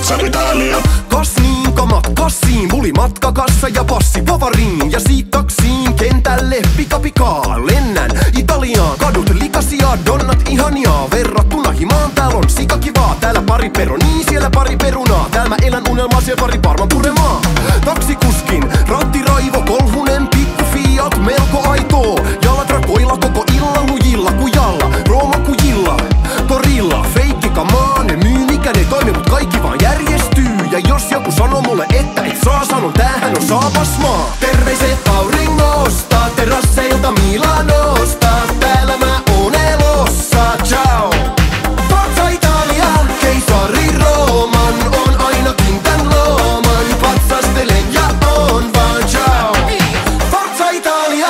Forza Italia. Kas niin, kamat kassiin, muli matkakassa ja passi povariin. Ja siit taksiin kentälle pikapikaa. Lennän Italiaan, kadut likasia, donnat ihania. Verrattuna himaan tääl on sikakivaa. Täällä pari peronia, siellä pari perunaa. Täällä mä elän unelmaa, siellä pari varman puremaa. Taksikuskin, rattiraivo, kolhunen, pikku Fiat, melko aitoo. Jalat rakoilla koko illan lujilla kujalla. Rooma kujilla, torilla, feikkikamaa. Ne myy mikä ne toimi, mut kaikki vaan järjestyy. Ja jos joku sanoo mulle, että et saa, sanon tämähän on saapas maa. Terveiset auringosta, terasseilta Milanosta. Täällä mä oon elossa, ciao. Forza Italia, keisari Rooman. On ainakin tän looman. Patsastelen ja on vaan ciao. Forza Italia,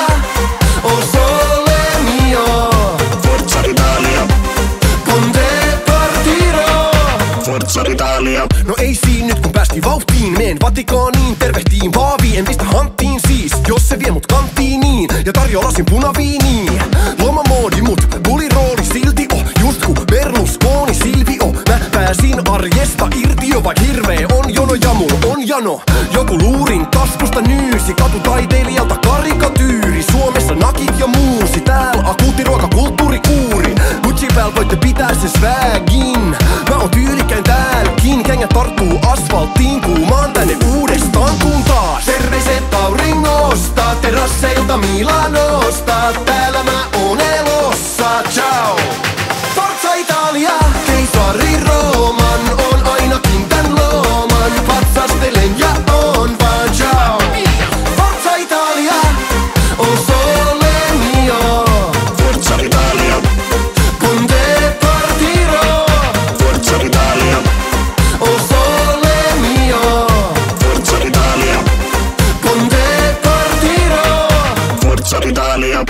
o sole mio. Forza Italia. Con te partirò. Forza Italia. No ei siinä nyt kun päästiin vauhtiin. Meen Vatikaaniin, tervehtiin paaviin. En pistä hanttiin siis, jos se vie mut kanttiiniin. Ja tarjoa lasin punaviiniin. Lomamoodi mut, bulirooli silti just ku Berlusconi Silvio. Mä pääsin arjesta irti jo vaik hirvee on jono ja mul on jano. Joku luurin taskusta nyysi, katutaiteilijalta karikatyyri. Suomessa nakit ja muusi, tääl akuutti ruokakulttuurikuuri. Gucci pääl voitte pitää se swagin. Mä oon tyylikkäin täälläkin, kengät tarttuu asfalttiin. Kuumaan tänne uudestaan kun taas. Terveiset auringosta, terasseilta Milanosta. Täällä mä oon elossa, ciao. Forza Italia, keisari Rooman. On ainakin tän looman. Patsastelen ja on vaan ciao. Forza Italia, o sole mio. Forza Italia. Con te partirò. Forza Italia. O sole mio. Forza Italia. Con te partirò. Forza Italia.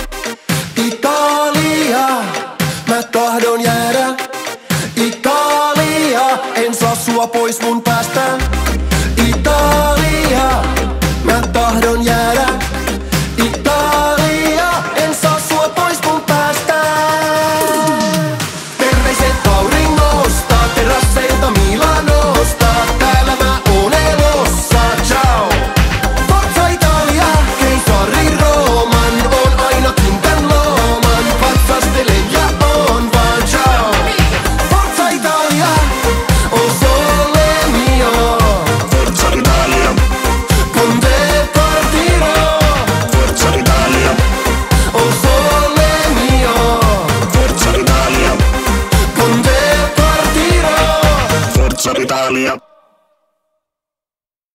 Italia, mä tahdon jäädä. Italia, en saa sua pois mun päästä. Italia, mä tahdon jäädä. Italia, en saa sua pois mun päästä. Terveiset auringosta, terasseilta Milanosta. Täällä mä oon elossa, ciao. Forza Italia, keisari Rooman. On ainakin tän looman. Patsastelen ja on vaan ciao. Forza Italia, o sole mio. Forza Italia. Con te partirò. Forza Italia. O sole mio. Forza Italia. Con te partirò. Forza Italia.